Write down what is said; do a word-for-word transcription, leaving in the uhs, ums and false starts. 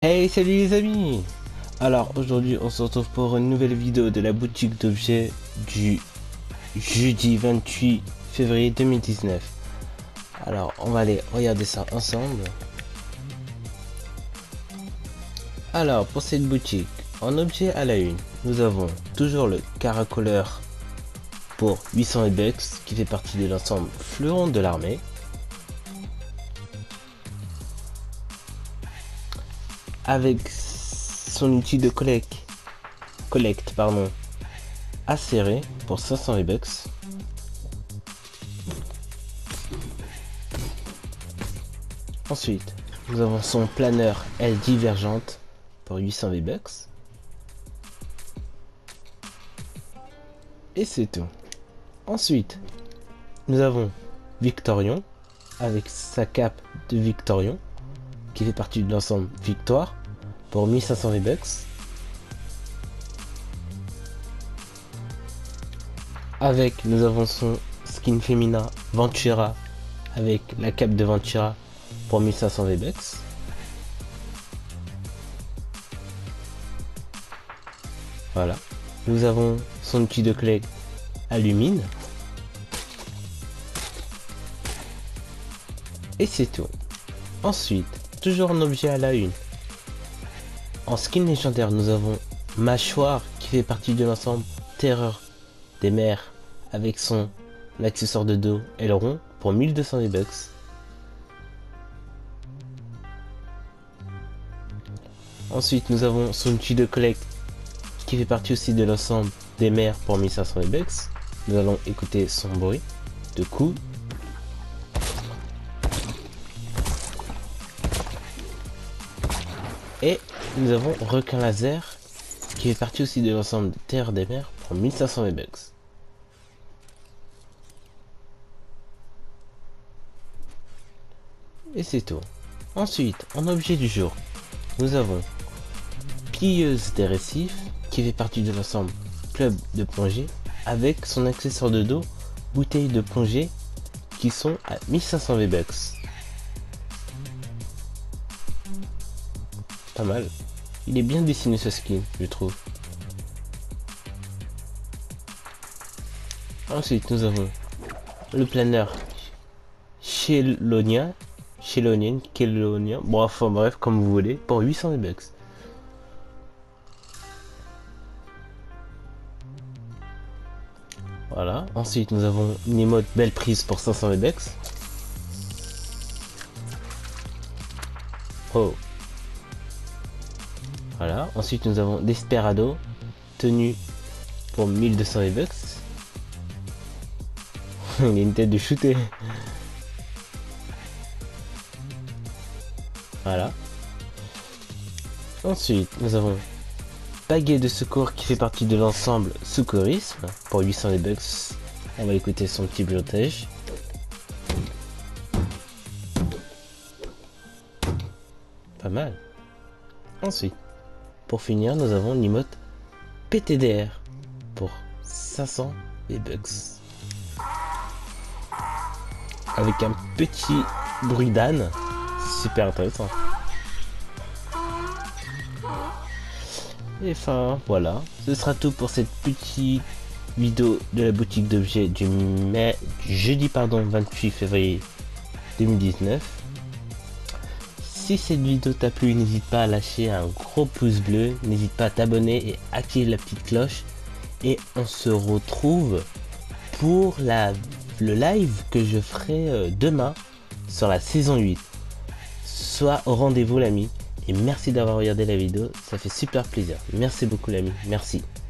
Hey, salut les amis! Alors aujourd'hui on se retrouve pour une nouvelle vidéo de la boutique d'objets du jeudi vingt-huit février deux mille dix-neuf. Alors on va aller regarder ça ensemble. Alors pour cette boutique, en objet à la une, nous avons toujours le caracoleur pour huit cents V-Bucks qui fait partie de l'ensemble Fleuron de l'armée. Avec son outil de collecte, collecte pardon, acéré pour cinq cents V-Bucks. Ensuite, nous avons son planeur aile divergente pour huit cents V-Bucks. Et c'est tout. Ensuite, nous avons Victorion avec sa cape de Victorion qui fait partie de l'ensemble Victoire pour mille cinq cents V-Bucks. Avec, nous avons son skin féminin Ventura avec la cape de Ventura pour mille cinq cents V-Bucks. Voilà. Nous avons son outil de collecte Allumine. Et c'est tout. Ensuite, toujours un objet à la une. En skin légendaire, nous avons Mâchoire qui fait partie de l'ensemble Terreur des mers avec son accessoire de dos aileron pour mille deux cents V-Bucks. Ensuite, nous avons son outil de collecte qui fait partie aussi de l'ensemble des mers pour mille cinq cents V-Bucks. Nous allons écouter son bruit de coups. Et nous avons Requin Laser qui fait partie aussi de l'ensemble de Terre des mers pour mille cinq cents V-Bucks. Et c'est tout. Ensuite, en objet du jour, nous avons Pilleuse des récifs qui fait partie de l'ensemble Club de plongée avec son accessoire de dos Bouteille de plongée qui sont à mille cinq cents V-Bucks. Pas mal. Il est bien dessiné ce skin, je trouve. Ensuite, nous avons le planeur Chelonien, Chelonien, Chelonien, bon, enfin bref, comme vous voulez, pour huit cents V-Bucks. Voilà. Ensuite, nous avons une émote belle prise pour cinq cents V-Bucks. Oh. Voilà, ensuite nous avons Desperado, tenue pour mille deux cents V-Bucks. Il a une tête de shooter. Voilà. Ensuite, nous avons Baguette de secours qui fait partie de l'ensemble Secourisme pour huit cents V-Bucks. On va écouter son petit bruitage. Pas mal. Ensuite, pour finir, nous avons l'emote P T D R pour cinq cents V-Bucks. Avec un petit bruit d'âne, super intéressant. Et enfin, voilà, ce sera tout pour cette petite vidéo de la boutique d'objets du, mai, du jeudi pardon, vingt-huit février deux mille dix-neuf. Si cette vidéo t'a plu, n'hésite pas à lâcher un gros pouce bleu, n'hésite pas à t'abonner et activer la petite cloche. Et on se retrouve pour la, le live que je ferai demain sur la saison huit. Sois au rendez-vous l'ami et merci d'avoir regardé la vidéo, ça fait super plaisir. Merci beaucoup l'ami, merci.